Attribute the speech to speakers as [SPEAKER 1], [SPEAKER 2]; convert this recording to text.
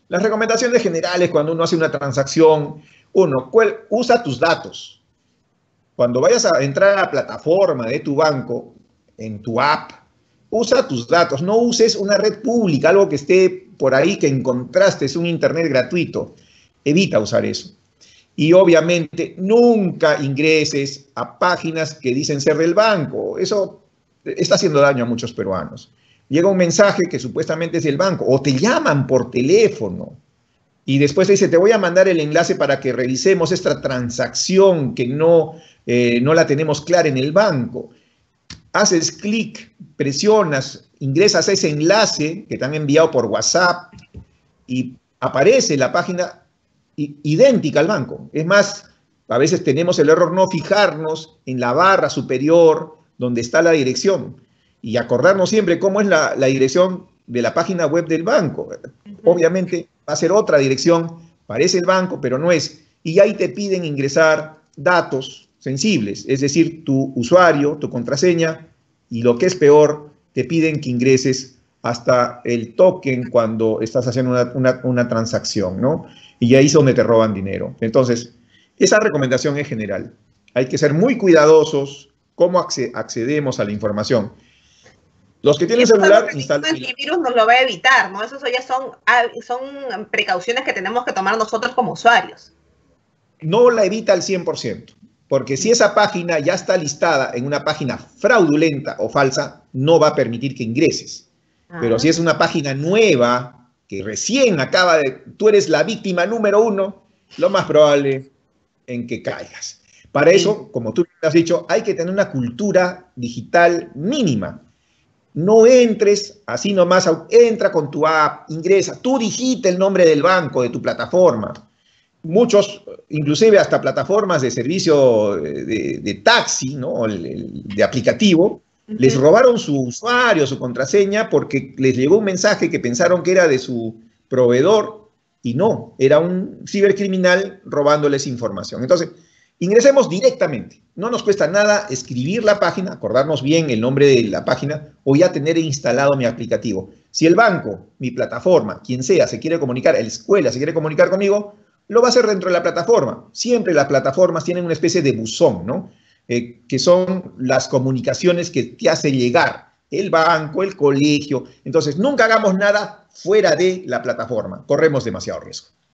[SPEAKER 1] Las recomendaciones generales cuando uno hace una transacción, uno, usa tus datos. Cuando vayas a entrar a la plataforma de tu banco, en tu app, usa tus datos. No uses una red pública, algo que esté por ahí que encontraste, es un internet gratuito. Evita usar eso. Y obviamente nunca ingreses a páginas que dicen ser del banco. Eso está haciendo daño a muchos peruanos. Llega un mensaje que supuestamente es del banco o te llaman por teléfono y después te dice, te voy a mandar el enlace para que revisemos esta transacción que no la tenemos clara en el banco. Haces clic, presionas, ingresas a ese enlace que te han enviado por WhatsApp y aparece la página idéntica al banco. Es más, a veces tenemos el error no fijarnos en la barra superior donde está la dirección y acordarnos siempre cómo es la dirección de la página web del banco. Obviamente va a ser otra dirección, parece el banco, pero no es. Y ahí te piden ingresar datos sensibles, es decir, tu usuario, tu contraseña y lo que es peor, te piden que ingreses hasta el token cuando estás haciendo una transacción, ¿no? Y ahí es donde te roban dinero. Entonces, esa recomendación es general. Hay que ser muy cuidadosos cómo accedemos a la información. Los que tienen celular, instalan.
[SPEAKER 2] El virus nos lo va a evitar, ¿no? Eso ya son precauciones que tenemos que tomar nosotros como usuarios.
[SPEAKER 1] No la evita al 100%, porque si esa página ya está listada en una página fraudulenta o falsa, no va a permitir que ingreses. Pero si es una página nueva, que recién acaba de, tú eres la víctima número 1, lo más probable en que caigas. Para eso, como tú has dicho, hay que tener una cultura digital mínima. No entres así nomás, entra con tu app, ingresa, tú digita el nombre del banco, de tu plataforma. Muchos, inclusive hasta plataformas de servicio de taxi, ¿no? De aplicativo, les robaron su usuario, su contraseña, porque les llegó un mensaje que pensaron que era de su proveedor y no, era un cibercriminal robándoles información. Entonces, ingresemos directamente. No nos cuesta nada escribir la página, acordarnos bien el nombre de la página o ya tener instalado mi aplicativo. Si el banco, mi plataforma, quien sea, se quiere comunicar, la escuela se quiere comunicar conmigo, lo va a hacer dentro de la plataforma. Siempre las plataformas tienen una especie de buzón, ¿no? Que son las comunicaciones que te hace llegar el banco, el colegio. Entonces, nunca hagamos nada fuera de la plataforma. Corremos demasiado riesgo.